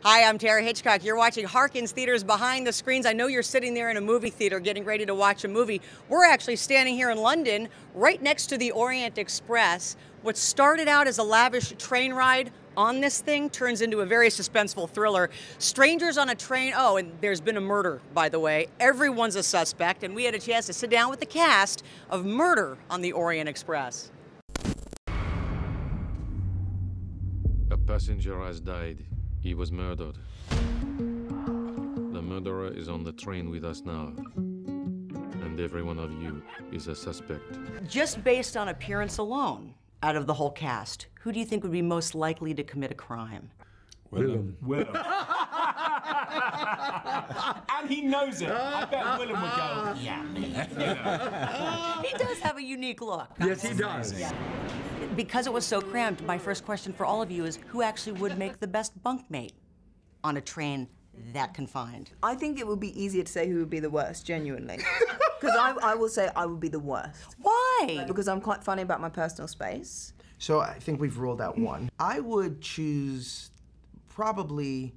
Hi, I'm Tara Hitchcock. You're watching Harkins Theater's Behind the Screens. I know you're sitting there in a movie theater getting ready to watch a movie. We're actually standing here in London, right next to the Orient Express. What started out as a lavish train ride on this thing turns into a very suspenseful thriller. Strangers on a train. Oh, and there's been a murder, by the way. Everyone's a suspect, and we had a chance to sit down with the cast of Murder on the Orient Express. A passenger has died. He was murdered. The murderer is on the train with us now. And every one of you is a suspect. Just based on appearance alone, out of the whole cast, who do you think would be most likely to commit a crime? Willem. And he knows it. I bet Willem would go, yeah, me. He does have a unique look. Yes, he does. Yeah. Because it was so cramped, my first question for all of you is who actually would make the best bunkmate on a train that confined? I think it would be easier to say who would be the worst, genuinely. Because I will say I would be the worst. Why? Because I'm quite funny about my personal space. So I think we've ruled out one. I would choose probably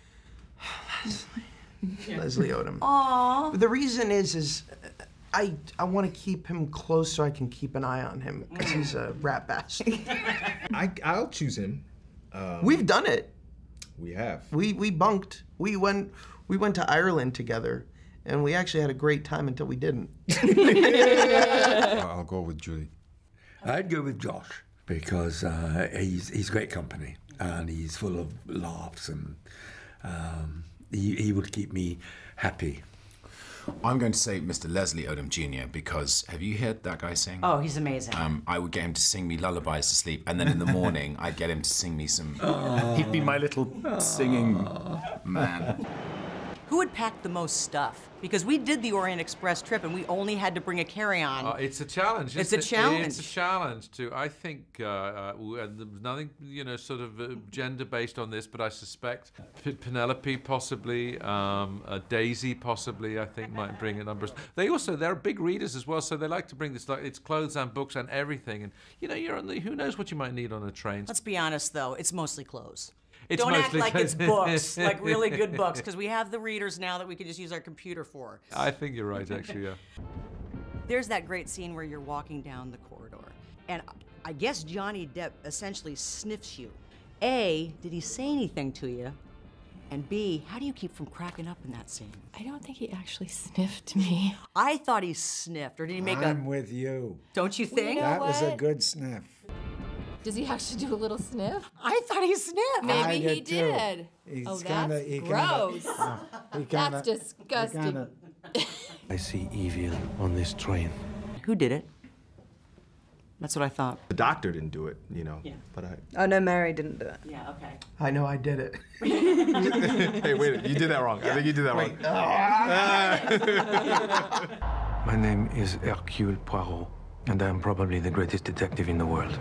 Leslie Odom. Aww. The reason is I want to keep him close so I can keep an eye on him because he's a rat bastard. I'll choose him. We've done it. We have. We bunked. We went to Ireland together, and we actually had a great time until we didn't. I'll go with Julie. I'd go with Josh because he's great company and he's full of laughs and he would keep me happy. I'm going to say Mr. Leslie Odom Jr. because have you heard that guy sing? Oh, he's amazing. I would get him to sing me lullabies to sleep, and then in the morning I'd get him to sing me some. He'd be my little singing man. Who would pack the most stuff? Because we did the Orient Express trip and we only had to bring a carry-on. It's a challenge. It's a challenge. It's a challenge to. I think there's nothing, sort of gender-based on this, but I suspect Penelope possibly, Daisy possibly. I think might bring a number. They're big readers as well, so they like to bring this. It's clothes and books and everything. And you're on the. Who knows what you might need on a train? Let's be honest, though. It's mostly clothes. It's Don't act mostly like it's books, like really good books, because we have the readers now that we can just use our computer for. I think you're right, actually, yeah. There's that great scene where you're walking down the corridor, and I guess Johnny Depp essentially sniffs you. A, did he say anything to you? And B, how do you keep from cracking up in that scene? I don't think he actually sniffed me. I thought he sniffed, or did he make I'm with you. Don't you think? Well, that was a good sniff. Does he actually do a little sniff? I thought he sniffed. Maybe he did. Oh, that's gross. That's disgusting. I see evil on this train. Who did it? That's what I thought. The doctor didn't do it, Yeah. But Oh, no, Mary didn't do it. Yeah, okay. I know I did it. Hey, wait, you did that wrong. Yeah. I think you did that wrong. My name is Hercule Poirot, and I am probably the greatest detective in the world.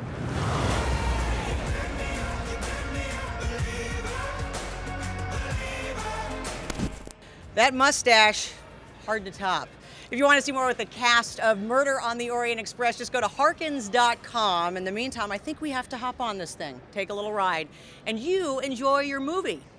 That mustache, hard to top. If you want to see more with the cast of Murder on the Orient Express, just go to Harkins.com. In the meantime, I think we have to hop on this thing, take a little ride, and you enjoy your movie.